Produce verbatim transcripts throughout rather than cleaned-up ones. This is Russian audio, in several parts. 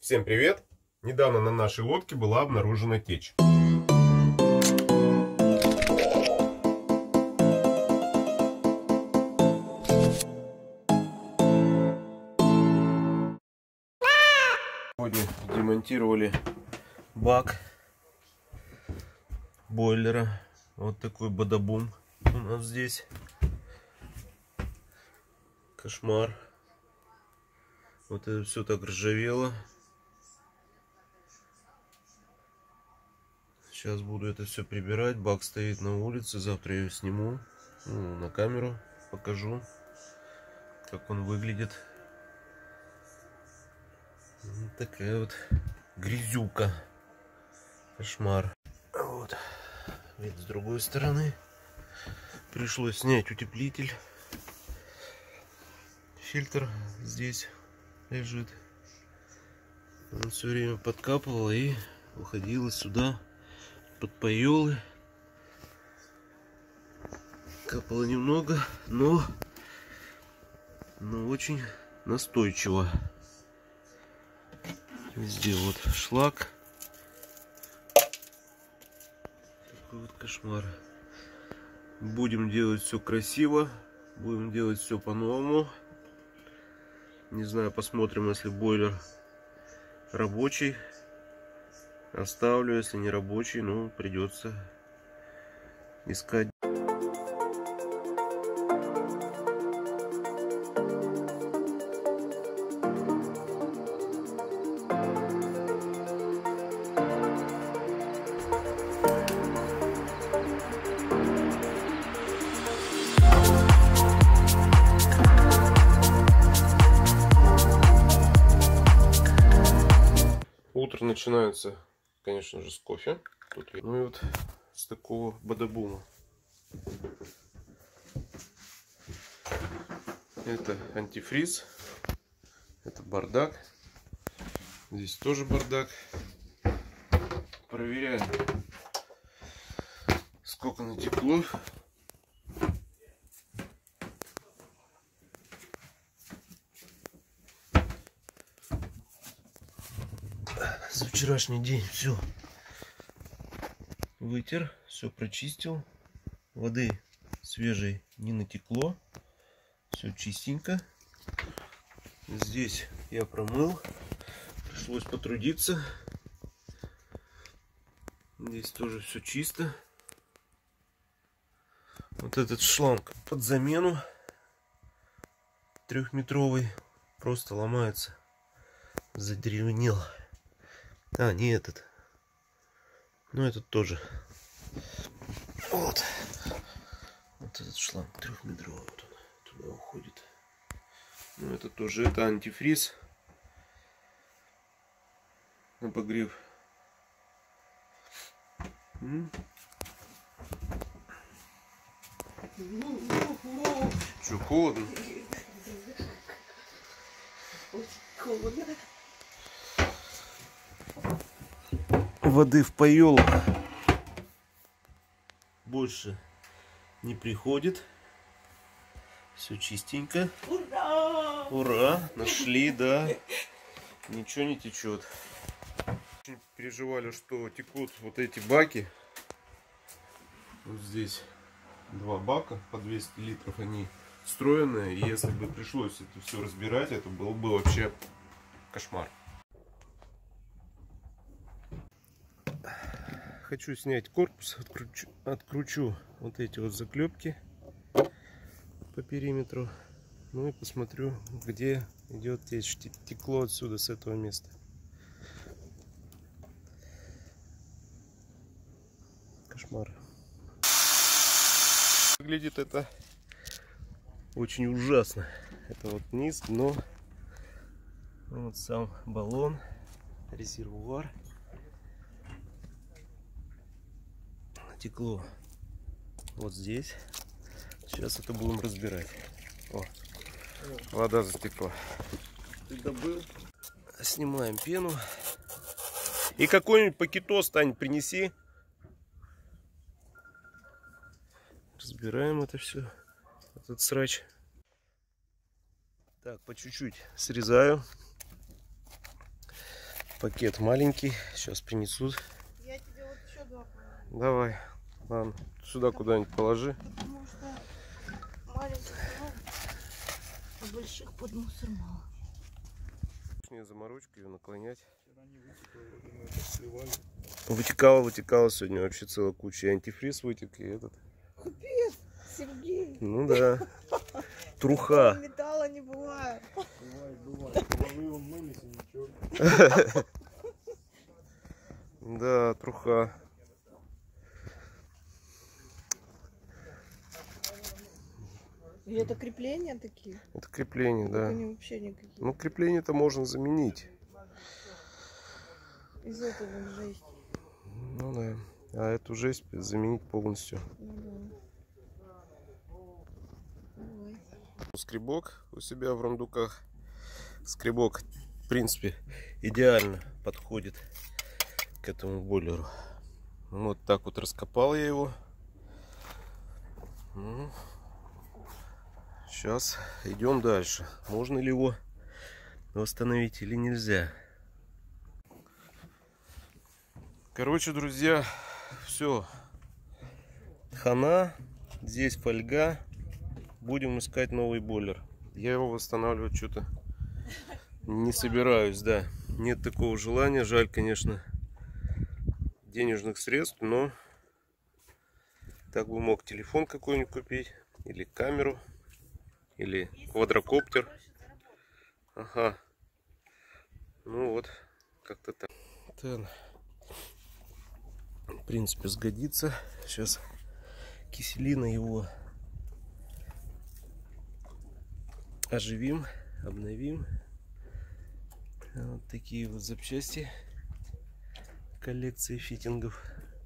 Всем привет! Недавно на нашей лодке была обнаружена течь. Сегодня демонтировали бак бойлера. Вот такой бадабум у нас здесь. Кошмар. Вот это все так ржавело. Сейчас буду это все прибирать. Бак стоит на улице. Завтра я его сниму. Ну, на камеру покажу, как он выглядит. Вот такая вот грязюка. Кошмар. Вот. Вид с другой стороны. Пришлось снять утеплитель. Фильтр здесь лежит. Он все время подкапывал и уходила сюда под поелы. Капало немного, но, но очень настойчиво. Везде вот шлак. Такой вот кошмар. Будем делать все красиво. Будем делать все по-новому. Не знаю, посмотрим, если бойлер рабочий. Оставлю, если не рабочий, ну, придется искать. Утро начинается, конечно же, с кофе. Тут, ну и вот с такого бадабума. Это антифриз. Это бардак. Здесь тоже бардак. Проверяем, сколько натекло. За вчерашний день все вытер, все прочистил, воды свежей не натекло, все чистенько. Здесь я промыл, пришлось потрудиться. Здесь тоже все чисто. Вот этот шланг под замену трехметровый просто ломается, задеревенел. А, не этот. Ну, этот тоже. Вот. Вот этот шланг трехметровый. Вот он туда уходит. Ну, это тоже. Это антифриз. Обогрев. М? Че, холодно? Холодно. Воды в поелах больше не приходит. Все чистенько. Ура! Ура! Нашли, да. Ничего не течет. Очень переживали, что текут вот эти баки. Вот здесь два бака по двести литров. Они встроенные. И если бы пришлось это все разбирать, это был бы вообще кошмар. Хочу снять корпус, откручу, откручу вот эти вот заклепки по периметру. Ну и посмотрю, где идет течь. Текло отсюда, с этого места. Кошмар. Выглядит это очень ужасно. Это вот низ, дно. Вот сам баллон, резервуар. Текло вот здесь. Сейчас это будем разбирать. О, вода затекла. Ты добыл? Снимаем пену. И какой-нибудь пакетос, Тань, принеси. Разбираем это все. Этот срач. Так, по чуть-чуть срезаю. Пакет маленький, сейчас принесут. Я тебе вот еще два положу. Давай, ладно, сюда куда-нибудь положи. Потому что маленьких много, а больших под мусор мало. Не заморочку ее наклонять. Вытекало, вытекало сегодня вообще целая куча. И антифриз вытек, и этот. Капец, Сергей. Ну да. Труха. Металла не бывает. Бывает, бывает. Головы он мылись и ничего. Да, труха. И это крепления такие? Это крепление, да. Они вообще никакие. Ну, крепление-то можно заменить. Из этого жесть. Ну да. А эту жесть заменить полностью. Ну, да. Давай. Скребок у себя в рундуках. Скребок, в принципе, идеально подходит к этому бойлеру. Вот так вот раскопал я его. Ну, сейчас идем дальше. Можно ли его восстановить или нельзя? Короче, друзья, все. Хана. Здесь фольга. Будем искать новый бойлер. Я его восстанавливать что-то не собираюсь, да. Нет такого желания. Жаль, конечно, денежных средств, но так бы мог телефон какой-нибудь купить, или камеру, или квадрокоптер. Ага. Ну вот, как-то так. Так. В принципе, сгодится. Сейчас киселина его оживим, обновим. Вот такие вот запчасти коллекции фитингов.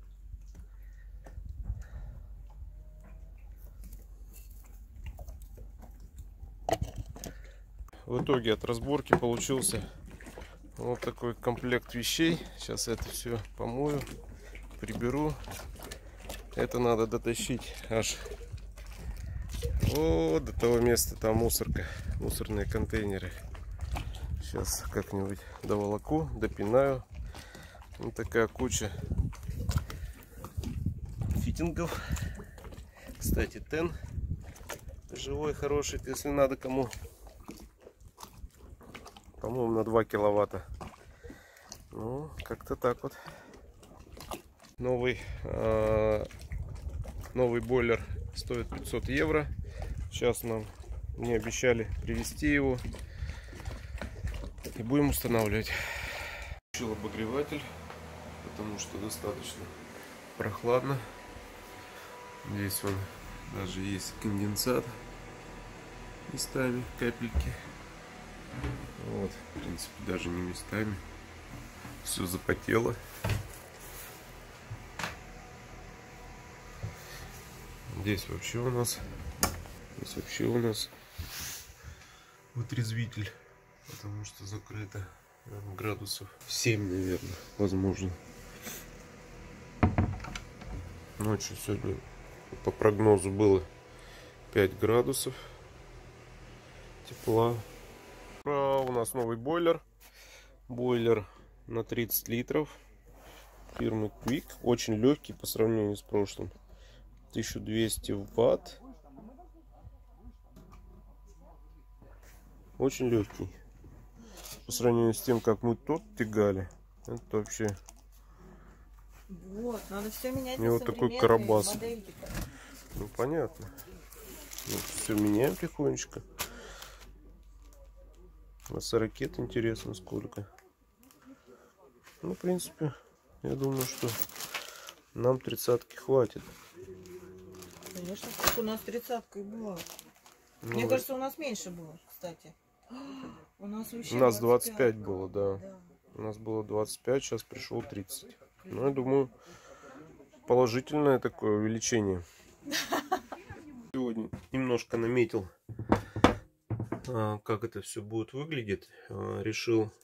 В итоге от разборки получился вот такой комплект вещей. Сейчас это все помою, приберу. Это надо дотащить аж вот до того места. Там мусорка, мусорные контейнеры. Сейчас как-нибудь доволоку, допинаю. Вот такая куча фитингов. Кстати, тен живой, хороший, если надо кому. По-моему, на два киловатта. Ну, как-то так вот. Новый, э, новый бойлер стоит пятьсот евро. Сейчас нам мне обещали привезти его. И будем устанавливать. Включил обогреватель, потому что достаточно прохладно. Здесь он даже есть конденсат местами, капельки. Вот, в принципе, даже не местами. Все запотело. Здесь вообще у нас здесь вообще у нас вытрезвитель, потому что закрыто градусов семь, наверное, возможно. Ночью сегодня по прогнозу было пять градусов тепла. Ура, у нас новый бойлер. Бойлер на тридцать литров фирмы Quick. Очень легкий по сравнению с прошлым. тысяча двести ватт. Очень легкий. По сравнению с тем, как мы тут тягали. Это вообще... Вот, надо все менять. И вот такой карабас. Ну, понятно. Вот, все меняем тихонечко. На сорокет интересно сколько. Ну, в принципе, я думаю, что нам тридцатки хватит. Конечно, как у нас тридцатка и была. Ну, Мне кажется, у нас меньше было, кстати. У нас вообще у нас двадцать пять двадцать пять было, да. да. У нас было двадцать пять, сейчас пришел тридцать. Ну, я думаю, положительное такое увеличение. Сегодня немножко наметил, как это все будет выглядеть. Решил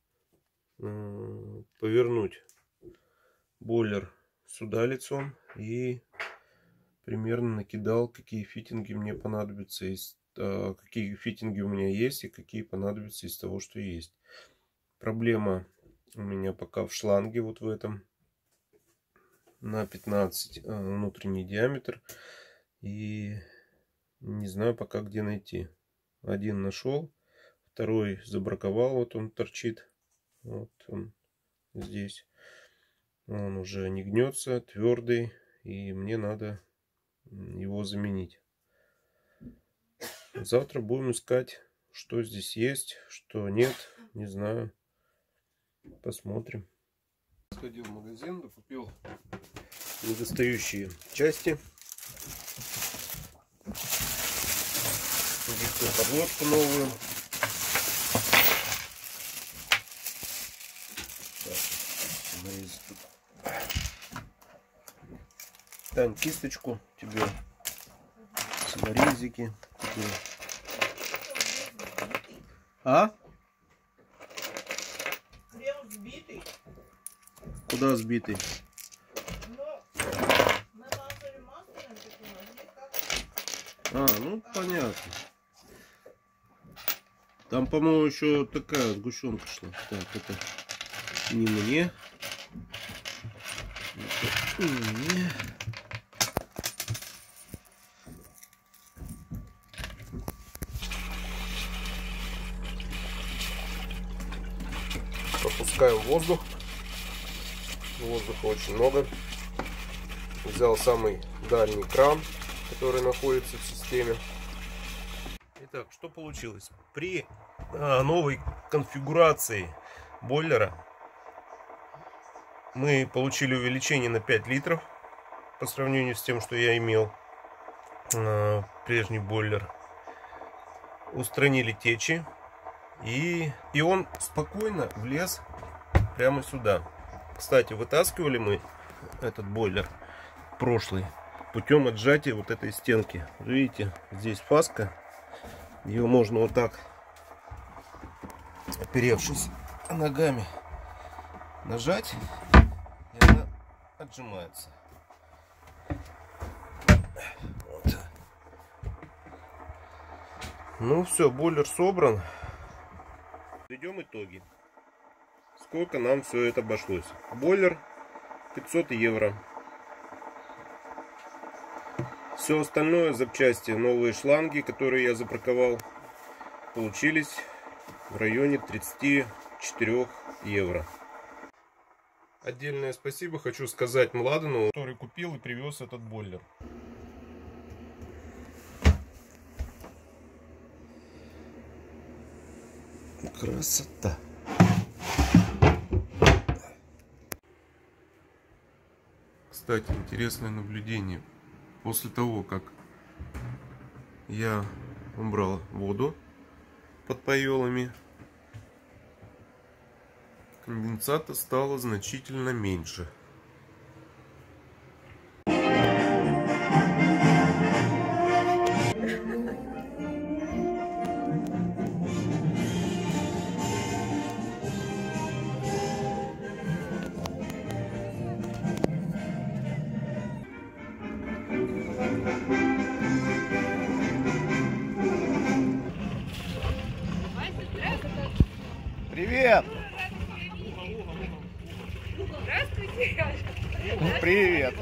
повернуть бойлер сюда лицом и примерно накидал, какие фитинги мне понадобятся, из, какие фитинги у меня есть и какие понадобятся из того, что есть. Проблема у меня пока в шланге вот в этом на пятнадцать внутренний диаметр. И не знаю пока где найти. Один нашел, второй забраковал, вот он торчит. Вот он здесь. Он уже не гнется, твердый. И мне надо его заменить. Завтра будем искать, что здесь есть, что нет. Не знаю. Посмотрим. Сходил в магазин, купил недостающие части. Купил подложку новую. Так, нарезать тут. Тань, кисточку тебе, саморезики тебе. А? Крем сбитый. Куда сбитый? А, ну понятно. Там, по-моему, еще такая сгущенка шла. Так, это не мне. Это не мне. Пропускаем воздух. Воздуха очень много. Взял самый дальний кран, который находится в системе. Итак, что получилось? При а, новой конфигурации бойлера мы получили увеличение на пять литров по сравнению с тем, что я имел а, прежний бойлер. Устранили течи. И, и он спокойно влез прямо сюда. Кстати, вытаскивали мы этот бойлер прошлый путем отжатия вот этой стенки. Видите, здесь фаска. Ее можно вот так, оперевшись ногами, нажать, и она отжимается. Вот. Ну все, бойлер собран. Подведем итоги. Сколько нам все это обошлось? Бойлер пятьсот евро. Все остальное, запчасти, новые шланги, которые я забраковал, получились в районе тридцати четырёх евро. Отдельное спасибо хочу сказать Младену, который купил и привез этот бойлер. Красота. Кстати, интересное наблюдение. После того, как я убрал воду под поелами, конденсата стало значительно меньше. Привет! Здравствуйте! Привет!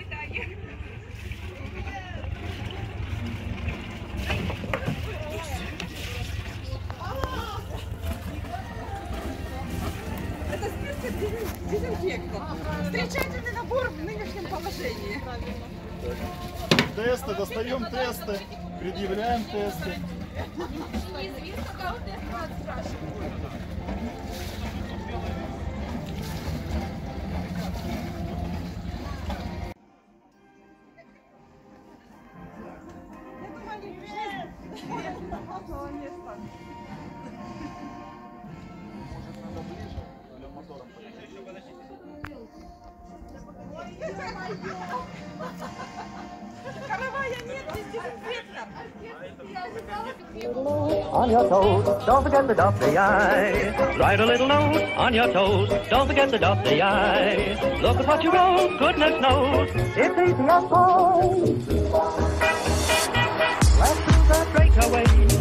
Это список дезинфектов. Встречательный набор в нынешнем положении. Тесты, достаем тесты, предъявляем тесты. Неизвестно, кого тест спрашивают. Каравая нет, без дезинфектора. On your toes, don't forget to dot the I. Write a little note on your toes, don't forget to dot the I. Look at what you wrote, goodness knows, it's easy as pie. Let's do that straight away.